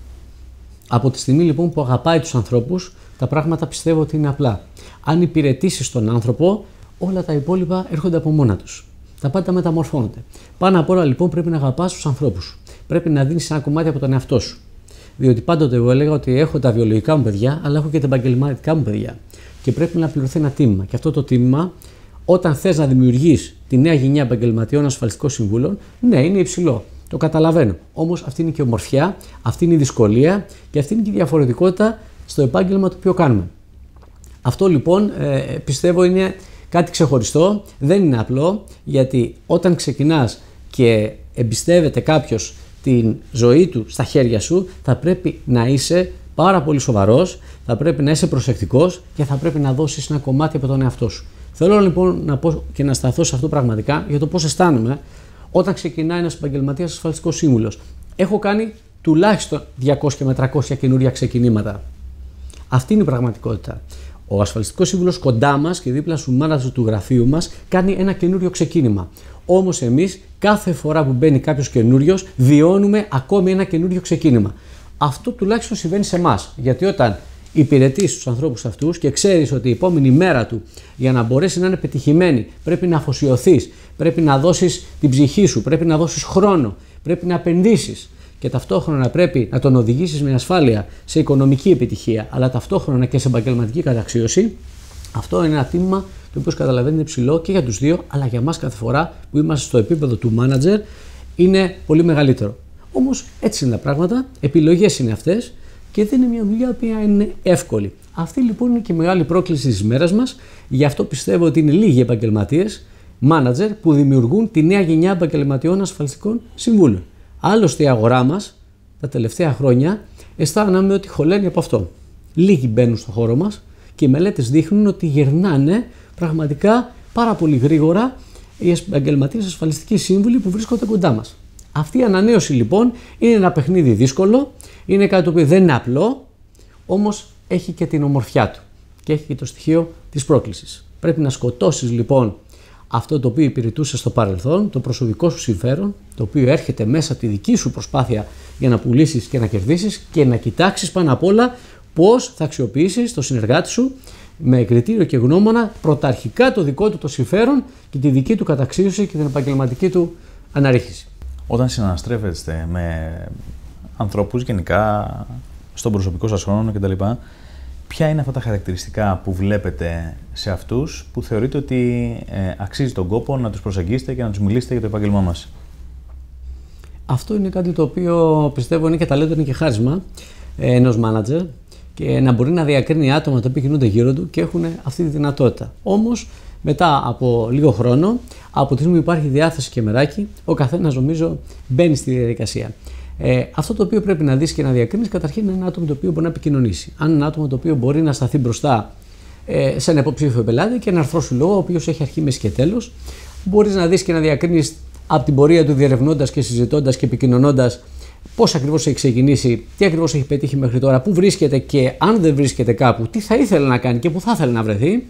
Από τη στιγμή λοιπόν που αγαπάει τους ανθρώπους, τα πράγματα πιστεύω ότι είναι απλά. Αν υπηρετήσεις τον άνθρωπο, όλα τα υπόλοιπα έρχονται από μόνα τους. Τα πάντα μεταμορφώνονται. Πάνω απ' όλα λοιπόν πρέπει να αγαπάς τους ανθρώπους. Πρέπει να δίνεις ένα κομμάτι από τον εαυτό σου. Διότι πάντοτε εγώ έλεγα ότι έχω τα βιολογικά μου παιδιά, αλλά έχω και τα επαγγελματικά μου παιδιά. Και πρέπει να πληρωθεί ένα τίμημα. Και αυτό το τίμημα, όταν θες να δημιουργείς τη νέα γενιά επαγγελματιών ασφαλιστικών συμβούλων, ναι, είναι υψηλό. Το καταλαβαίνω. Όμως αυτή είναι και η ομορφιά, αυτή είναι η δυσκολία και αυτή είναι και η διαφορετικότητα στο επάγγελμα το οποίο κάνουμε. Αυτό λοιπόν πιστεύω είναι κάτι ξεχωριστό, δεν είναι απλό, γιατί όταν ξεκινάς και εμπιστεύεται κάποιος την ζωή του στα χέρια σου, θα πρέπει να είσαι πάρα πολύ σοβαρός, θα πρέπει να είσαι προσεκτικός και θα πρέπει να δώσεις ένα κομμάτι από τον εαυτό σου. Θέλω λοιπόν να πω και να σταθώ σε αυτό πραγματικά για το πώς αισθάνομαι όταν ξεκινάει ένας επαγγελματίας ασφαλιστικός σύμβουλος. Έχω κάνει τουλάχιστον 200 με 300 καινούρια ξεκινήματα. Αυτή είναι η πραγματικότητα. Ο ασφαλιστικός σύμβουλος κοντά μας και δίπλα στους μάνατζερ του γραφείου μας κάνει ένα καινούριο ξεκίνημα. Όμως εμείς κάθε φορά που μπαίνει κάποιος καινούριος βιώνουμε ακόμη ένα καινούριο ξεκίνημα. Αυτό τουλάχιστον συμβαίνει σε εμάς. Γιατί όταν υπηρετείς τους ανθρώπους αυτούς και ξέρεις ότι η επόμενη μέρα του για να μπορέσει να είναι πετυχημένη πρέπει να αφοσιωθείς, πρέπει να δώσεις την ψυχή σου, πρέπει να δώσεις χρόνο, πρέπει να επενδύσεις και ταυτόχρονα πρέπει να τον οδηγήσεις με ασφάλεια σε οικονομική επιτυχία, αλλά ταυτόχρονα και σε επαγγελματική καταξίωση, αυτό είναι ένα τίμημα το οποίο καταλαβαίνετε ψηλό και για τους δύο, αλλά για μας κάθε φορά που είμαστε στο επίπεδο του manager είναι πολύ μεγαλύτερο. Όμως έτσι είναι τα πράγματα, επιλογές είναι αυτές και δεν είναι μια δουλειά που είναι εύκολη. Αυτή λοιπόν είναι και η μεγάλη πρόκληση της ημέρας μας, γι' αυτό πιστεύω ότι είναι λίγοι επαγγελματίες, μάνατζερ, που δημιουργούν τη νέα γενιά επαγγελματιών ασφαλιστικών συμβούλων. Άλλωστε η αγορά μας τα τελευταία χρόνια αισθάνομαι ότι χωλαίνει από αυτό. Λίγοι μπαίνουν στο χώρο μας και οι μελέτες δείχνουν ότι γερνάνε πραγματικά πάρα πολύ γρήγορα οι επαγγελματίες ασφαλιστικοί σύμβουλοι που βρίσκονται κοντά μας. Αυτή η ανανέωση λοιπόν είναι ένα παιχνίδι δύσκολο, είναι κάτι το οποίο δεν είναι απλό, όμως έχει και την ομορφιά του και έχει και το στοιχείο της πρόκλησης. Πρέπει να σκοτώσεις λοιπόν αυτό το οποίο υπηρετούσε στο παρελθόν, το προσωπικό σου συμφέρον, το οποίο έρχεται μέσα από τη δική σου προσπάθεια για να πουλήσεις και να κερδίσεις και να κοιτάξεις πάνω απ' όλα πώς θα αξιοποιήσεις το συνεργάτη σου με κριτήριο και γνώμονα πρωταρχικά το δικό του το συμφέρον και τη δική του καταξίωση και την επαγγελματική του αναρρίχηση. Όταν συναναστρέφεστε με ανθρώπους γενικά στον προσωπικό σας χρόνο κτλ., ποια είναι αυτά τα χαρακτηριστικά που βλέπετε σε αυτούς που θεωρείτε ότι αξίζει τον κόπο να τους προσεγγίσετε και να τους μιλήσετε για το επάγγελμά μας? Αυτό είναι κάτι το οποίο πιστεύω είναι και ταλέντο, είναι και χάρισμα ενός μάνατζερ και να μπορεί να διακρίνει άτομα τα οποία κινούνται γύρω του και έχουν αυτή τη δυνατότητα. Όμως μετά από λίγο χρόνο, από τη στιγμή που υπάρχει διάθεση και μεράκι, ο καθένας νομίζω μπαίνει στη διαδικασία. Αυτό το οποίο πρέπει να δεις και να διακρίνεις καταρχήν είναι ένα άτομο το οποίο μπορεί να επικοινωνήσει. Αν είναι ένα άτομο το οποίο μπορεί να σταθεί μπροστά σε ένα υποψήφιο πελάτη και ένα αρθρό λόγο, ο οποίος έχει αρχή, μέση και τέλος, μπορείς να δεις και να διακρίνεις από την πορεία του διερευνώντας και συζητώντας και επικοινωνώντας πώς ακριβώς έχει ξεκινήσει, τι ακριβώς έχει πετύχει μέχρι τώρα, πού βρίσκεται και αν δεν βρίσκεται κάπου, τι θα ήθελε να κάνει και πού θα ήθελε να βρεθεί.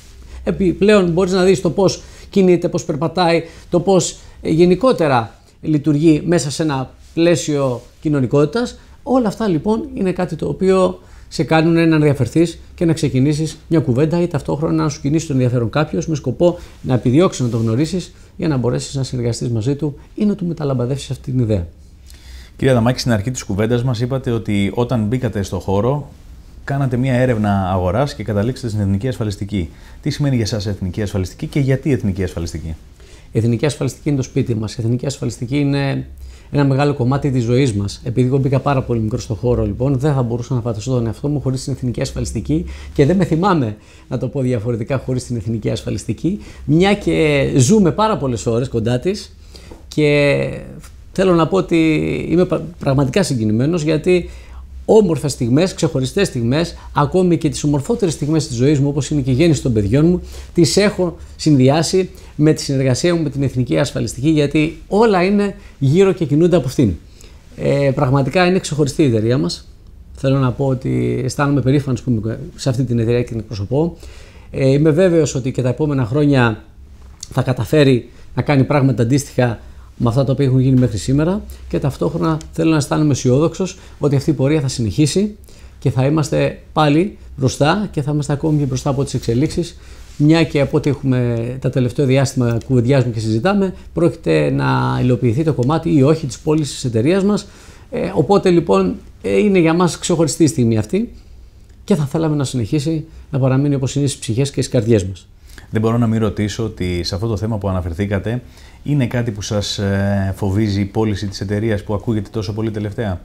Επιπλέον μπορείς να δεις το πώς κινείται, πώς περπατάει, το πώς γενικότερα λειτουργεί μέσα σε ένα πλαίσιο κοινωνικότητας. Όλα αυτά λοιπόν είναι κάτι το οποίο σε κάνουν να ενδιαφερθείς και να ξεκινήσεις μια κουβέντα ή ταυτόχρονα να σου κινήσει το ενδιαφέρον κάποιος με σκοπό να επιδιώξεις να το γνωρίσεις για να μπορέσεις να συνεργαστείς μαζί του ή να του μεταλαμπαδεύσεις αυτή την ιδέα. Κύριε Αδαμάκη, στην αρχή της κουβέντας μας είπατε ότι όταν μπήκατε στο χώρο κάνατε μια έρευνα αγοράς και καταλήξατε στην εθνική ασφαλιστική. Τι σημαίνει για εσάς εθνική ασφαλιστική και γιατί εθνική ασφαλιστική? Η εθνική ασφαλιστική είναι το σπίτι μας. Η εθνική ασφαλιστική είναι ένα μεγάλο κομμάτι της ζωής μας. Επειδή εγώ μπήκα πάρα πολύ μικρό στο χώρο, λοιπόν, δεν θα μπορούσα να φανταστώ τον εαυτό μου χωρίς την εθνική ασφαλιστική και δεν με θυμάμαι να το πω διαφορετικά χωρίς την εθνική ασφαλιστική, μια και ζούμε πάρα πολλές ώρες κοντά της και θέλω να πω ότι είμαι πραγματικά συγκινημένος γιατί όμορφες στιγμές, ξεχωριστές στιγμές, ακόμη και τις ομορφότερες στιγμές της ζωής μου, όπως είναι και η γέννηση των παιδιών μου, τις έχω συνδυάσει με τη συνεργασία μου με την Εθνική Ασφαλιστική, γιατί όλα είναι γύρω και κινούνται από αυτήν. Πραγματικά είναι ξεχωριστή η εταιρεία μας. Θέλω να πω ότι αισθάνομαι περήφανος που είμαι σε αυτή την εταιρεία και την εκπροσωπώ. Είμαι βέβαιος ότι και τα επόμενα χρόνια θα καταφέρει να κάνει πράγματα αντίστοιχα με αυτά τα οποία έχουν γίνει μέχρι σήμερα και ταυτόχρονα θέλω να αισθάνομαι αισιόδοξος ότι αυτή η πορεία θα συνεχίσει και θα είμαστε πάλι μπροστά και θα είμαστε ακόμη και μπροστά από τις εξελίξεις, μια και από ό,τι έχουμε τα τελευταία διάστημα κουβεντιάζουμε και συζητάμε, πρόκειται να υλοποιηθεί το κομμάτι ή όχι της πώλησης της εταιρείας μας. Οπότε λοιπόν είναι για μας ξεχωριστή η στιγμή αυτή και θα θέλαμε να συνεχίσει να παραμείνει όπως είναι στις ψυχές και στις καρδιές μας. Δεν μπορώ να μην ρωτήσω ότι σε αυτό το θέμα που αναφερθήκατε είναι κάτι που σας φοβίζει η πώληση της εταιρείας που ακούγεται τόσο πολύ τελευταία?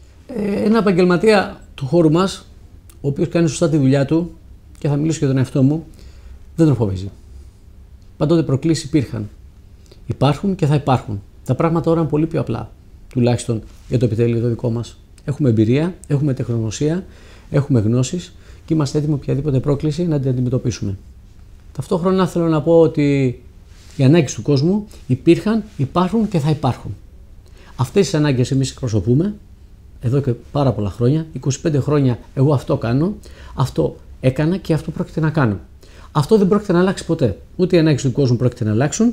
Ένα επαγγελματία του χώρου μας, ο οποίος κάνει σωστά τη δουλειά του, και θα μιλήσω για τον εαυτό μου, δεν τον φοβίζει. Παντότε προκλήσεις υπήρχαν. Υπάρχουν και θα υπάρχουν. Τα πράγματα τώρα είναι πολύ πιο απλά, τουλάχιστον για το επιτελείο το δικό μας. Έχουμε εμπειρία, έχουμε τεχνογνωσία, έχουμε γνώσεις και είμαστε έτοιμοι οποιαδήποτε πρόκληση να την αντιμετωπίσουμε. Ταυτόχρονα θέλω να πω ότι οι ανάγκες του κόσμου υπήρχαν, υπάρχουν και θα υπάρχουν. Αυτές τις ανάγκες εμείς εκπροσωπούμε εδώ και πάρα πολλά χρόνια. 25 χρόνια εγώ αυτό κάνω, αυτό έκανα και αυτό πρόκειται να κάνω. Αυτό δεν πρόκειται να αλλάξει ποτέ. Ούτε οι ανάγκες του κόσμου πρόκειται να αλλάξουν,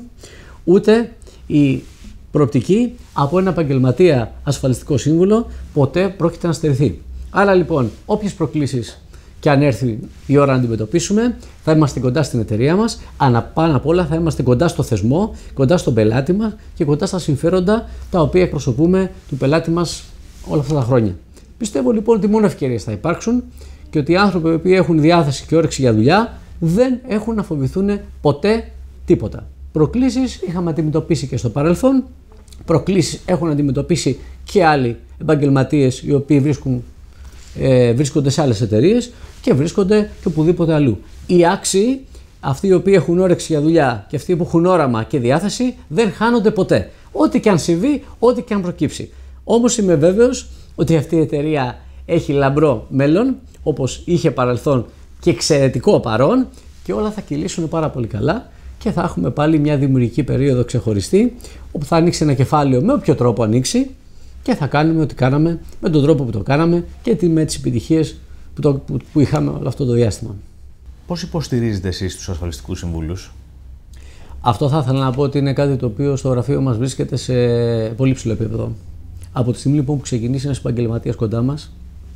ούτε η προοπτική από ένα επαγγελματία ασφαλιστικό σύμβουλο ποτέ πρόκειται να στερηθεί. Άρα λοιπόν, όποιες προκλήσεις και αν έρθει η ώρα να αντιμετωπίσουμε, θα είμαστε κοντά στην εταιρεία μας, πάνω απ' όλα θα είμαστε κοντά στο θεσμό, κοντά στον πελάτη μας και κοντά στα συμφέροντα τα οποία εκπροσωπούμε του πελάτη μας όλα αυτά τα χρόνια. Πιστεύω λοιπόν ότι μόνο ευκαιρίες θα υπάρξουν και ότι οι άνθρωποι που έχουν διάθεση και όρεξη για δουλειά δεν έχουν να φοβηθούν ποτέ τίποτα. Προκλήσεις είχαμε αντιμετωπίσει και στο παρελθόν, προκλήσεις έχουν αντιμετωπίσει και άλλοι επαγγελματίες οι οποίοι βρίσκονται σε άλλες εταιρείες και βρίσκονται και οπουδήποτε αλλού. Οι άξιοι, αυτοί οι οποίοι έχουν όρεξη για δουλειά και αυτοί που έχουν όραμα και διάθεση, δεν χάνονται ποτέ. Ό,τι και αν συμβεί, ό,τι και αν προκύψει. Όμως είμαι βέβαιος ότι αυτή η εταιρεία έχει λαμπρό μέλλον, όπως είχε παρελθόν και εξαιρετικό παρόν, και όλα θα κυλήσουν πάρα πολύ καλά και θα έχουμε πάλι μια δημιουργική περίοδο ξεχωριστή, όπου θα ανοίξει ένα κεφάλαιο με όποιο τρόπο ανοίξει και θα κάνουμε ό,τι κάναμε με τον τρόπο που το κάναμε και με τις επιτυχίες που είχαμε όλο αυτό το διάστημα. Πώς υποστηρίζετε εσείς τους ασφαλιστικούς συμβούλους? Αυτό θα ήθελα να πω ότι είναι κάτι το οποίο στο γραφείο μας βρίσκεται σε πολύ ψηλό επίπεδο. Από τη στιγμή λοιπόν που ξεκινήσει ένας επαγγελματίας κοντά μας,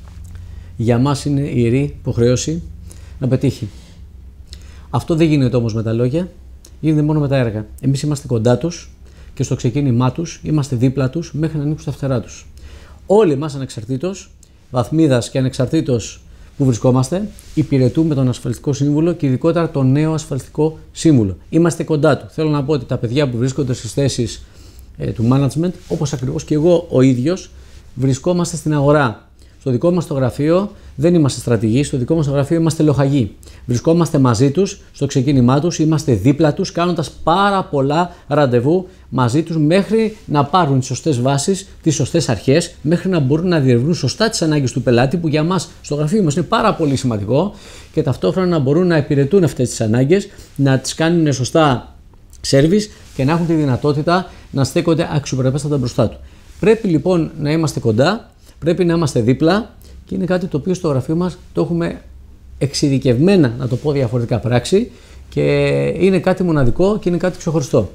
για μας είναι ιερή υποχρέωση να πετύχει. Αυτό δεν γίνεται όμως με τα λόγια, γίνεται μόνο με τα έργα. Εμείς είμαστε κοντά τους και στο ξεκίνημά τους είμαστε δίπλα τους μέχρι να ανοίξουν τα φτερά τους. Όλοι εμάς ανεξαρτήτως βαθμίδας και ανεξαρτήτως που βρισκόμαστε, υπηρετούμε τον ασφαλιστικό σύμβουλο και ειδικότερα τον νέο ασφαλιστικό σύμβουλο. Είμαστε κοντά του. Θέλω να πω ότι τα παιδιά που βρίσκονται στις θέσεις του management, όπως ακριβώς και εγώ ο ίδιος, βρισκόμαστε στην αγορά. Στο δικό μας το γραφείο δεν είμαστε στρατηγοί, στο δικό μας το γραφείο είμαστε λοχαγοί. Βρισκόμαστε μαζί τους στο ξεκίνημά τους, είμαστε δίπλα τους, κάνοντας πάρα πολλά ραντεβού μαζί τους μέχρι να πάρουν τις σωστές βάσεις, τις σωστές αρχές, μέχρι να μπορούν να διερευνούν σωστά τις ανάγκες του πελάτη, που για μας στο γραφείο μας είναι πάρα πολύ σημαντικό, και ταυτόχρονα να μπορούν να υπηρετούν αυτές τις ανάγκες, να τις κάνουν σωστά service και να έχουν τη δυνατότητα να στέκονται αξιοπρεπέστατα μπροστά του. Πρέπει λοιπόν να είμαστε κοντά, πρέπει να είμαστε δίπλα, και είναι κάτι το οποίο στο γραφείο μας το έχουμε εξειδικευμένα, να το πω διαφορετικά, πράξη, και είναι κάτι μοναδικό και είναι κάτι ξεχωριστό.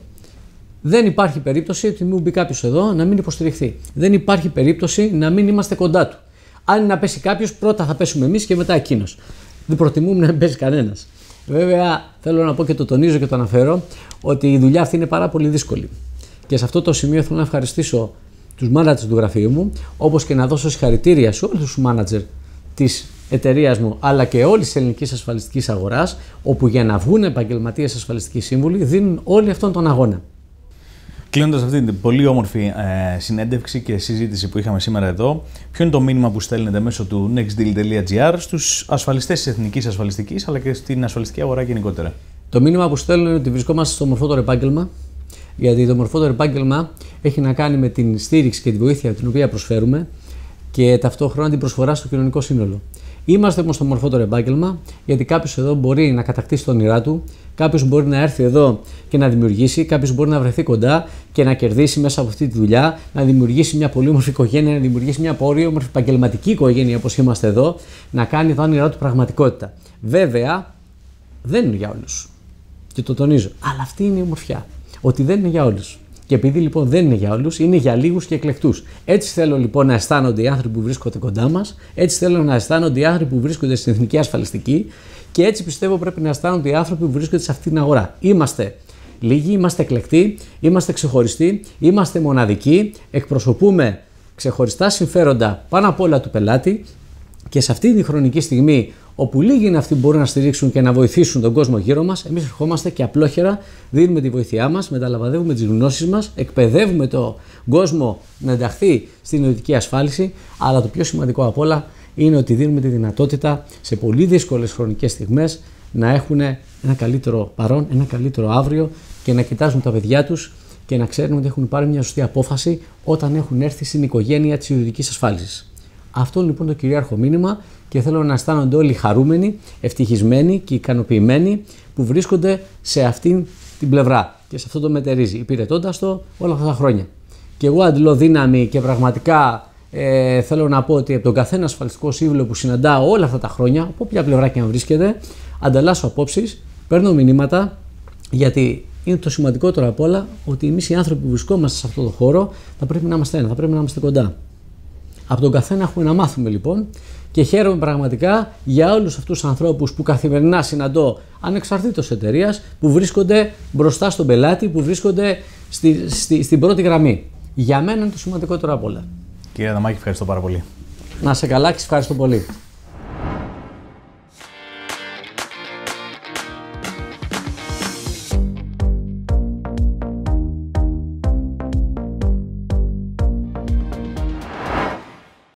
Δεν υπάρχει περίπτωση ότι μου μπει κάποιος εδώ να μην υποστηριχθεί. Δεν υπάρχει περίπτωση να μην είμαστε κοντά του. Αν είναι να πέσει κάποιος, πρώτα θα πέσουμε εμείς και μετά εκείνος. Δεν προτιμούμε να μην πέσει κανένας. Βέβαια, θέλω να πω και το τονίζω και το αναφέρω, ότι η δουλειά αυτή είναι πάρα πολύ δύσκολη. Και σε αυτό το σημείο θέλω να ευχαριστήσω τους μάνατζερ του γραφείου μου, όπως και να δώσω συγχαρητήρια σε όλους τους μάνατζερ της εταιρείας μου, αλλά και όλης της ελληνικής ασφαλιστικής αγοράς, όπου για να βγουν επαγγελματίες ασφαλιστικοί σύμβουλοι δίνουν όλη αυτόν τον αγώνα. Κλείνοντας αυτή την πολύ όμορφη συνέντευξη και συζήτηση που είχαμε σήμερα εδώ, ποιο είναι το μήνυμα που στέλνετε μέσω του nextdeal.gr στους ασφαλιστές της εθνικής ασφαλιστικής αλλά και στην ασφαλιστική αγορά γενικότερα? Το μήνυμα που στέλνω είναι ότι βρισκόμαστε στο μορφότερο επάγγελμα, γιατί το μορφότερο επάγγελμα έχει να κάνει με την στήριξη και τη βοήθεια την οποία προσφέρουμε και ταυτόχρονα την προσφορά στο κοινωνικό σύνολο. Είμαστε όμως στο μορφότερο επάγγελμα, γιατί κάποιος εδώ μπορεί να κατακτήσει τα όνειρά του, κάποιος μπορεί να έρθει εδώ και να δημιουργήσει, κάποιος μπορεί να βρεθεί κοντά και να κερδίσει μέσα από αυτή τη δουλειά, να δημιουργήσει μια πολύ όμορφη οικογένεια, να δημιουργήσει μια πολύ όμορφη επαγγελματική οικογένεια όπως είμαστε εδώ, να κάνει τα όνειρά του πραγματικότητα. Βέβαια, δεν είναι για όλους. Και το τονίζω. Αλλά αυτή είναι η ομορφιά. Ότι δεν είναι για όλους. Και επειδή λοιπόν δεν είναι για όλους, είναι για λίγους και εκλεκτούς. Έτσι θέλω λοιπόν να αισθάνονται οι άνθρωποι που βρίσκονται κοντά μας, έτσι θέλω να αισθάνονται οι άνθρωποι που βρίσκονται στην εθνική ασφαλιστική, και έτσι πιστεύω πρέπει να αισθάνονται οι άνθρωποι που βρίσκονται σε αυτή την αγορά. Είμαστε λίγοι, είμαστε εκλεκτοί, είμαστε ξεχωριστοί, είμαστε μοναδικοί, εκπροσωπούμε ξεχωριστά συμφέροντα πάνω απ' όλα του πελάτη, και σε αυτή τη χρονική στιγμή, όπου λίγοι είναι αυτοί που μπορούν να στηρίξουν και να βοηθήσουν τον κόσμο γύρω μας, εμείς ερχόμαστε και απλόχερα δίνουμε τη βοήθειά μας, μεταλαμβαδεύουμε τις γνώσεις μας, εκπαιδεύουμε τον κόσμο να ενταχθεί στην ιδιωτική ασφάλιση, αλλά το πιο σημαντικό απ' όλα είναι ότι δίνουμε τη δυνατότητα σε πολύ δύσκολες χρονικές στιγμές να έχουν ένα καλύτερο παρόν, ένα καλύτερο αύριο, και να κοιτάζουν τα παιδιά τους και να ξέρουν ότι έχουν πάρει μια σωστή απόφαση όταν έχουν έρθει στην οικογένεια της ιδιωτικής ασφάλισης. Αυτό λοιπόν το κυρίαρχο μήνυμα, και θέλω να αισθάνονται όλοι χαρούμενοι, ευτυχισμένοι και ικανοποιημένοι που βρίσκονται σε αυτήν την πλευρά και σε αυτό το μετερίζει, υπηρετώντας το όλα αυτά τα χρόνια. Και εγώ αντιλώ δύναμη και πραγματικά θέλω να πω ότι από τον καθένα ασφαλιστικό σύμβουλο που συναντάω όλα αυτά τα χρόνια, από όποια πλευρά και αν βρίσκεται, ανταλλάσσω απόψεις, παίρνω μηνύματα, γιατί είναι το σημαντικότερο απ' όλα ότι εμείς οι άνθρωποι που βρισκόμαστε σε αυτό το χώρο θα πρέπει να είμαστε ένα, θα πρέπει να είμαστε κοντά. Από τον καθένα έχουμε να μάθουμε λοιπόν, και χαίρομαι πραγματικά για όλους αυτούς τους ανθρώπους που καθημερινά συναντώ, ανεξαρτήτως εταιρείας, που βρίσκονται μπροστά στον πελάτη, που βρίσκονται στην πρώτη γραμμή. Για μένα είναι το σημαντικότερο απ' όλα. Κύριε Αδαμάκη, ευχαριστώ πάρα πολύ. Να σε καλά και ευχαριστώ πολύ.